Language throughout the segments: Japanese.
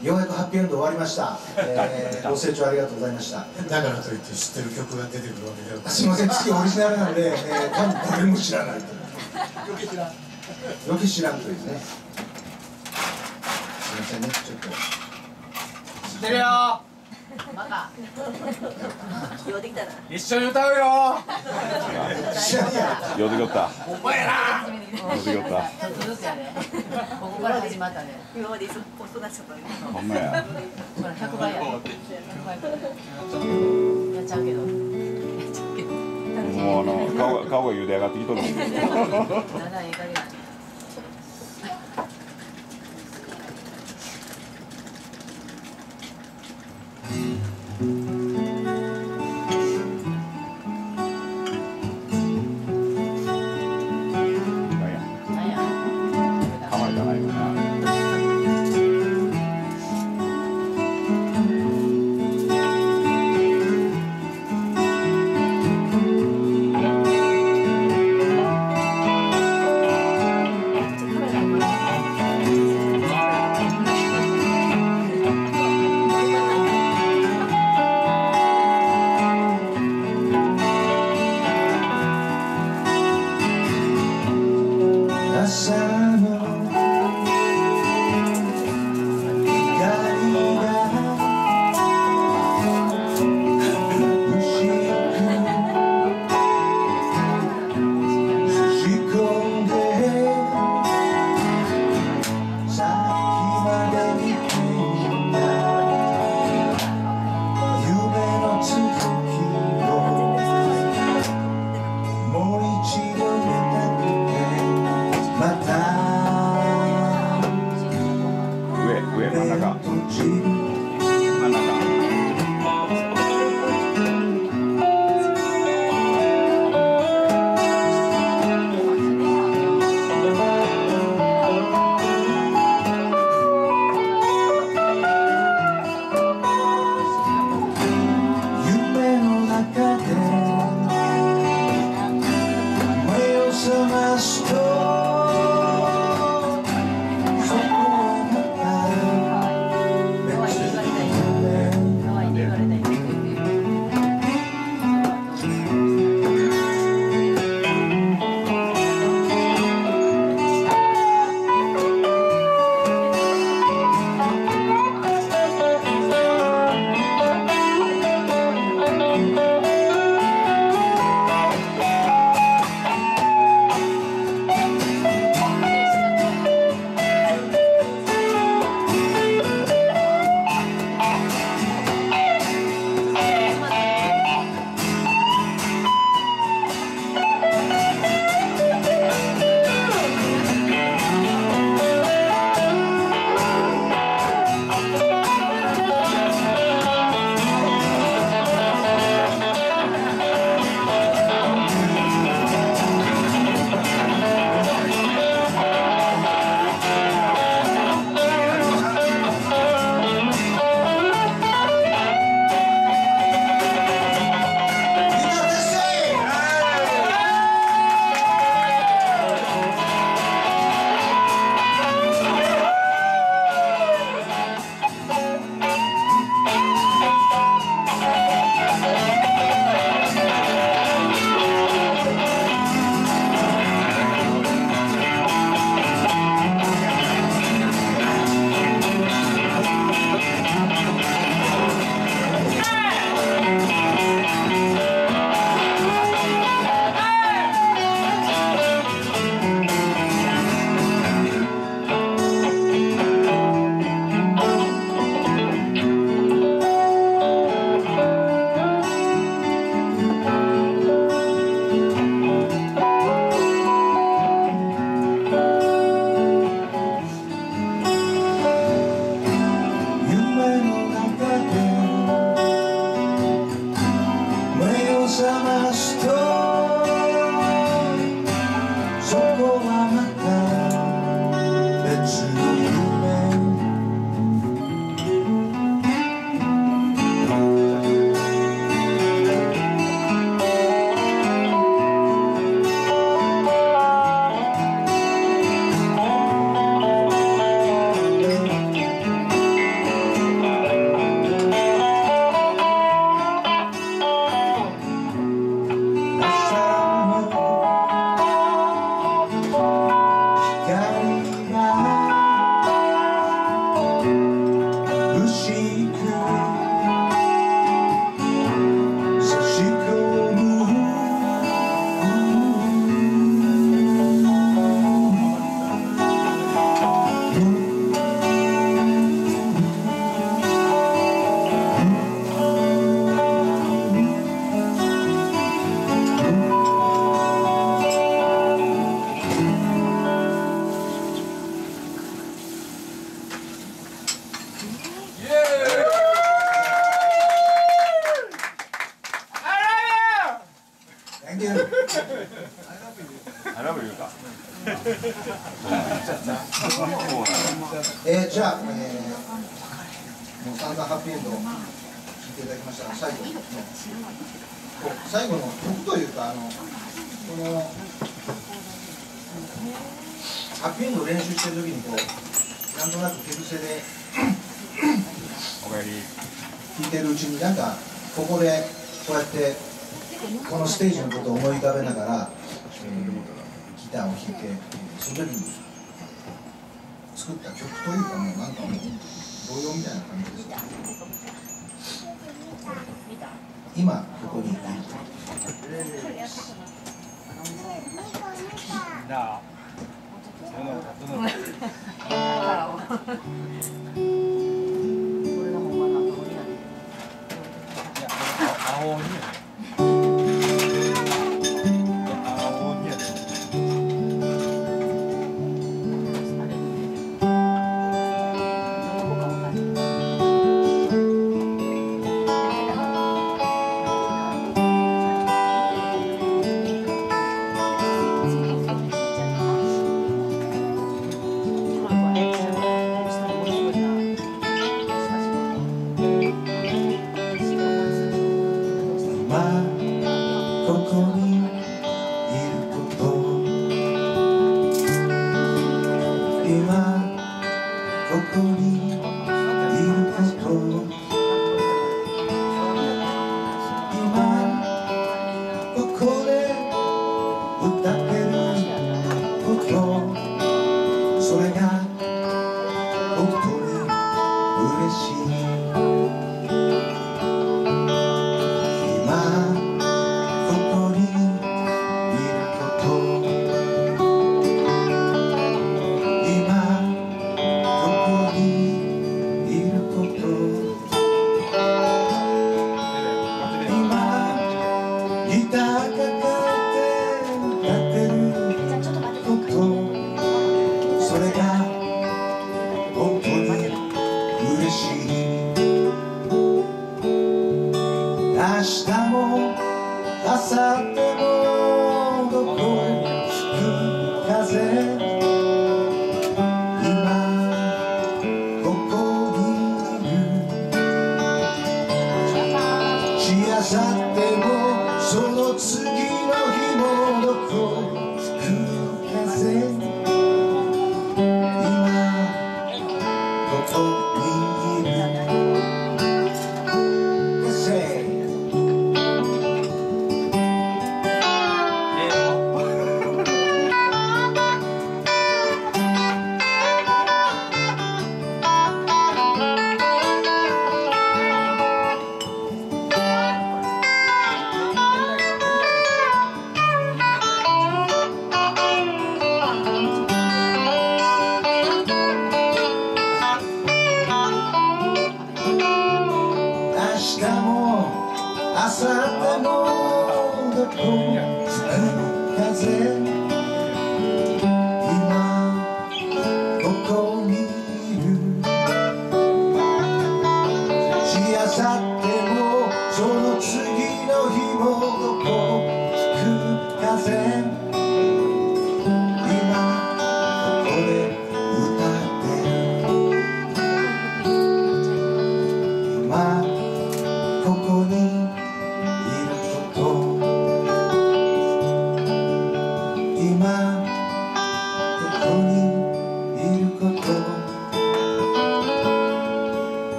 ようやくハッピーエンド終わりました。ご清聴ありがとうございました。 だからといって知ってる曲が出てくるわけではない。 すみません、月オリジナルなので、多分誰も知らないと。余計知らん。余計知らんというね。すみませんね、ちょっと。 知ってるよ。 バカ。ようできたな。 一緒に歌うよ。 よできよった。 お前ら。 よできよった。 ちょっとずつやね。ここから始まったね。今までポストなっちゃったね。 ほんまや。 ほら100倍や。100倍。やっちゃうけど。やっちゃうけど。 もう顔が茹で上がってきとるもん。 だんだんいい加減。 「 Thank you. I love you か。 じゃあ、もう散々ハッピーエンドを聞いていただきましたが、最後の曲というか、このハッピーエンドを練習してる時にこうなんとなく手癖でおかえり。 聴いてるうちになんかここでこうやってこのステージのことを思い浮かべながら、ギターを弾いて、その時に作った曲というか、もうなんかもう童謡みたいな感じです。今ここにいる。 じゃあ青鬼やで。青鬼やで。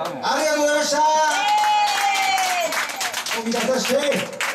ありがとうございました。お見立てして